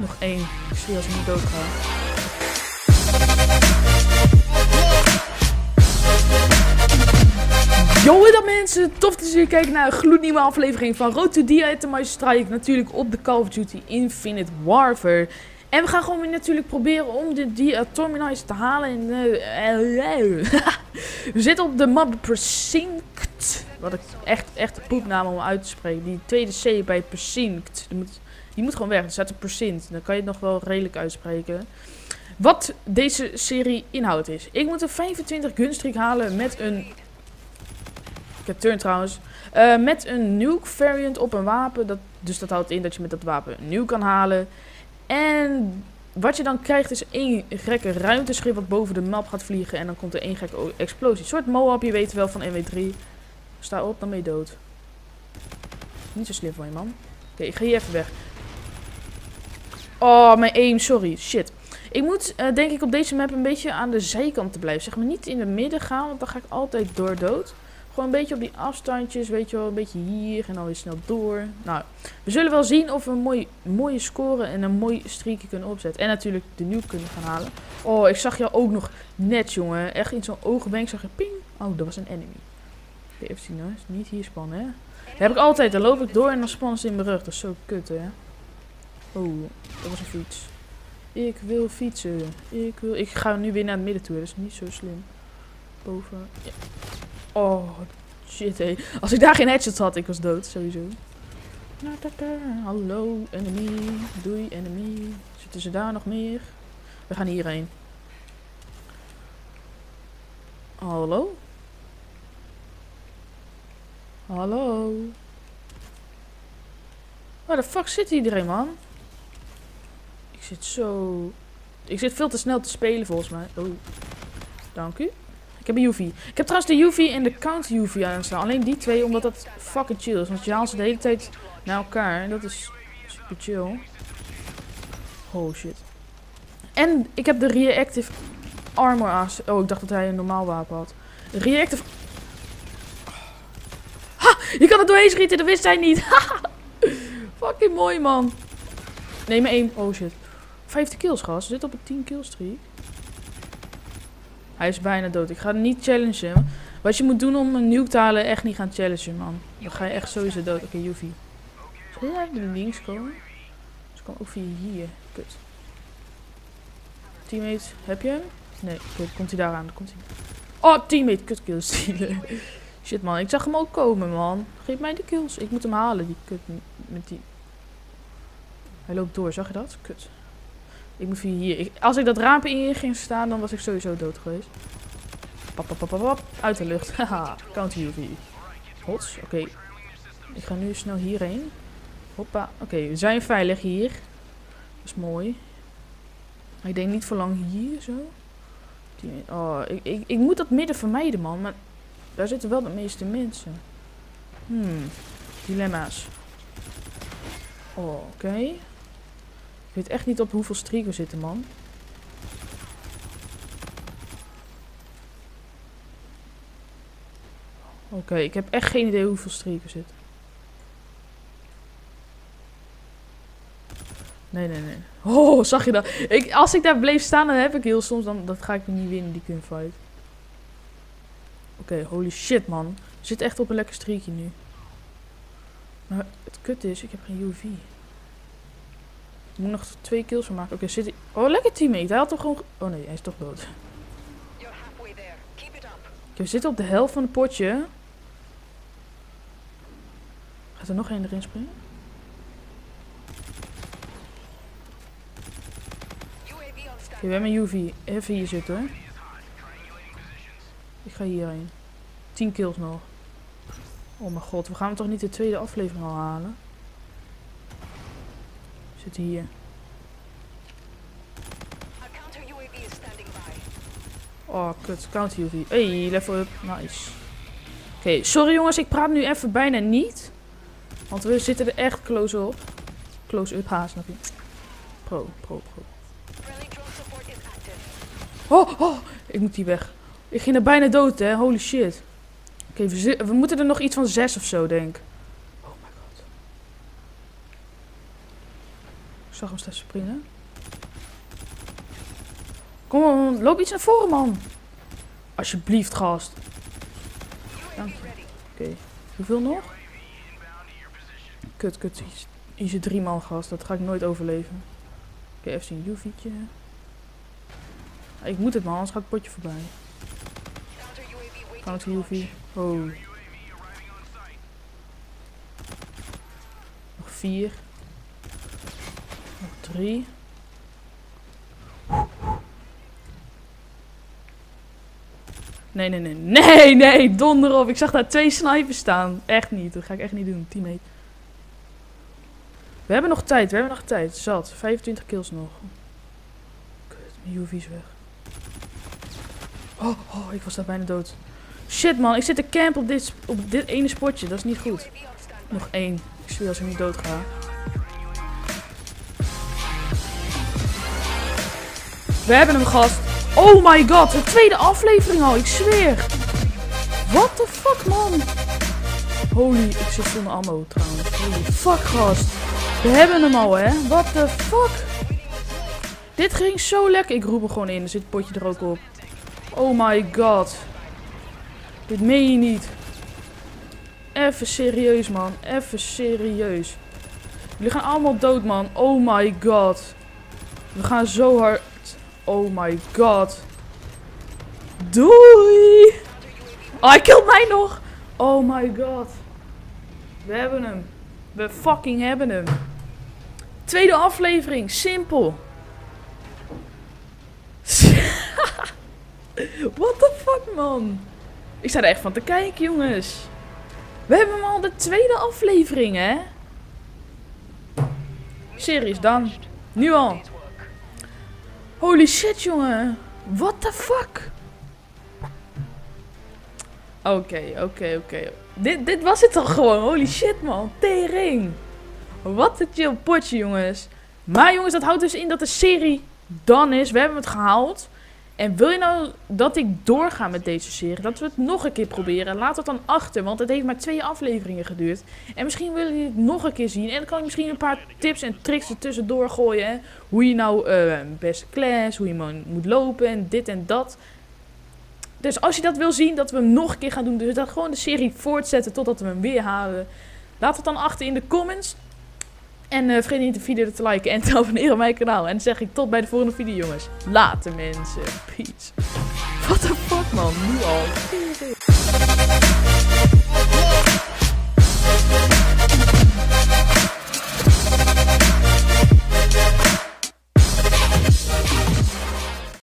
Nog één. Ik zie als ik niet dood ga. Yo, wat up mensen? Tof dat jullie kijken naar een gloednieuwe aflevering van Road to The Strike. Natuurlijk op de Call of Duty Infinite Warfare. En we gaan gewoon weer natuurlijk proberen om de Atomize te halen. We zitten op de map Precinct. Wat ik echt een poepnaam om uit te spreken. Die tweede C bij Precinct. Die moet gewoon weg. Er staat een Precinct. Dan kan je het nog wel redelijk uitspreken. Wat deze serie inhoud is. Ik moet een 25 gunstreak halen met een... Ik heb turn trouwens. Met een nuke variant op een wapen. Dus dat houdt in dat je met dat wapen een nuke kan halen. En wat je dan krijgt is één gekke ruimteschip wat boven de map gaat vliegen. En dan komt er één gekke explosie. Een soort Moab, je weet wel van MW3. Sta op, dan ben je dood. Niet zo slim van je, man. Oké, ik ga hier even weg. Oh, mijn aim, sorry. Shit. Ik moet, denk ik, op deze map een beetje aan de zijkant te blijven. Zeg maar niet in het midden gaan, want dan ga ik altijd dood. Gewoon een beetje op die afstandjes, weet je wel. Een beetje hier en dan weer snel door. Nou, we zullen wel zien of we een mooie score en een mooi streakje kunnen opzetten. En natuurlijk de nuke kunnen gaan halen. Oh, ik zag jou ook nog net, jongen. Echt in zo'n oogwenk zag je ping. Oh, dat was een enemy. Oké, even zien hoor. Niet hier spannen, hè. Dat heb ik altijd. Dan loop ik door en dan spannen ze in mijn rug. Dat is zo kut, hè. Oh, dat was een fiets. Ik wil fietsen. Ik ga nu weer naar het midden toe. Dat is niet zo slim. Boven. Ja. Oh, shit, hé. Als ik daar geen headshots had, ik was dood, sowieso. Hallo, enemy. Doei, enemy. Zitten ze daar nog meer? We gaan hierheen. Hallo? Hallo? Waar de fuck zit iedereen, man? Ik zit veel te snel te spelen, volgens mij. Oh. Dank u. Ik heb een UV. Ik heb trouwens de UV en de counter UV aanstaan. Alleen die twee, omdat dat fucking chill is. Want je haalt ze de hele tijd naar elkaar. En dat is super chill. Oh shit. En ik heb de reactive armor aanstaan. Oh, ik dacht dat hij een normaal wapen had. Reactive... Ha! Je kan er doorheen schieten, dat wist hij niet. Fucking mooi, man. Nee, maar één. Oh shit. 50 kills, gast. Zit op een 10 kill streak. Hij is bijna dood. Ik ga niet challengen. Wat je moet doen om een nuke te halen, echt niet gaan challengen, man. Dan ga je echt sowieso dood. Oké, UV. Zal je naar links komen? Dus ik kan ook via hier. Kut. Teammate, heb je hem? Nee, kut. Komt hij daar aan? Komt hij. Oh, teammate, kut kills. Shit, man. Ik zag hem ook komen, man. Geef mij de kills. Ik moet hem halen, die kut met die... Hij loopt door, zag je dat? Kut. Ik moet via hier. Als ik dat raampje in ging staan, dan was ik sowieso dood geweest. Pap. Uit de lucht. Haha. Counter UV. Hots. Oké. Ik ga nu snel hierheen. Hoppa. Oké, we zijn veilig hier. Dat is mooi. Maar ik denk niet voor lang hier zo. Oh, ik moet dat midden vermijden, man. Maar daar zitten wel de meeste mensen. Dilemma's. Oh, oké. Ik weet echt niet op hoeveel streak we zitten, man. Oké, ik heb echt geen idee hoeveel streak we zitten. Nee. Oh, zag je dat? Als ik daar bleef staan, dan heb ik heel soms... Dan ga ik niet winnen, die gunfight. Oké, holy shit, man. We zitten echt op een lekker streakje nu. Maar het kut is, ik heb geen UV. Ik moet nog 2 kills van maken. Oké, zit hij... Oh, lekker teammate. Hij had toch gewoon... Oh nee, hij is toch dood. Oké, we zitten op de helft van het potje. Gaat er nog één erin springen? Oké, we hebben een UV. Even hier zitten, hoor. Ik ga hierheen. 10 kills nog. Oh mijn god, we gaan toch niet de tweede aflevering al halen? We zitten hier. Oh, kut. Counter UV. Hey, level up. Nice. Oké, sorry jongens, ik praat nu even bijna niet. Want we zitten er echt close op. Close up, snap je? Pro. Oh, ik moet hier weg. Ik ging er bijna dood, hè. Holy shit. Oké, we moeten er nog iets van 6 of zo, denk ik. Oh my god. zag hem steeds springen. Kom on, loop iets naar voren, man. Alsjeblieft, gast. Dank je. Oké, hoeveel nog? Kut. Hier zit 3 man, gast. Dat ga ik nooit overleven. Oké, even een UV'tje. Ik moet het, man, anders gaat het potje voorbij. Kan het UV? Oh. Nog 4. Nog 3. Nee, donder op. Ik zag daar 2 snipers staan. Echt niet, dat ga ik echt niet doen, teammate. We hebben nog tijd, Zat, 25 kills nog. Kut, mijn UV is weg. Oh, ik was daar bijna dood. Shit, man, ik zit te campen op dit ene spotje. Dat is niet goed. Nog 1. Ik zweer als ik niet dood ga. We hebben hem, gast. Oh my god, de tweede aflevering al. Ik zweer. What the fuck, man. Holy, ik zit zonder ammo trouwens. Holy fuck, gast. We hebben hem al, hè. What the fuck. Dit ging zo lekker. Ik roep er gewoon in. Er zit het potje er ook op. Oh my god. Dit meen je niet. Even serieus, man. Even serieus. Jullie gaan allemaal dood, man. Oh my god. We gaan zo hard. Oh my god. Doei. Oh, hij killt mij nog. Oh my god. We hebben hem. We fucking hebben hem. Tweede aflevering. Simpel. What the fuck, man. Ik sta er echt van te kijken, jongens. We hebben hem al de tweede aflevering, hè. Serieus dan. Nu al. Holy shit, jongen. What the fuck? Oké. Dit was het toch gewoon. Holy shit, man. Tering. Wat een chill potje, jongens. Maar jongens, dat houdt dus in dat de serie dan is. We hebben het gehaald. En wil je nou dat ik doorga met deze serie? Dat we het nog een keer proberen? Laat het dan achter, want het heeft maar 2 afleveringen geduurd. En misschien willen jullie het nog een keer zien. En dan kan ik misschien een paar tips en tricks er tussendoor gooien. Hè? Hoe je nou beste class, hoe je moet lopen en dit en dat. Dus als je dat wil zien, dat we hem nog een keer gaan doen. Dus dat gewoon de serie voortzetten totdat we hem weer halen. Laat het dan achter in de comments. En vergeet niet de video te liken en te abonneren op mijn kanaal. En dan zeg ik tot bij de volgende video, jongens. Later, mensen. Peace. What the fuck, man. Nu al.